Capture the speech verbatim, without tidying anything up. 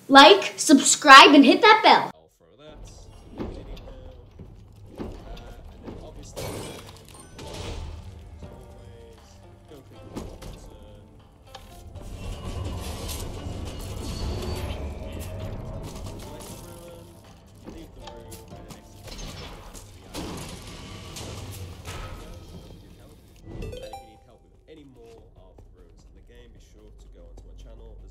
like, subscribe, and hit that bell. I'll throw that. Uh, and then obviously, as always, don't click the button. Leave the room, and then exit. And if you need help with any more of the runes in the game, be sure to go onto my channel.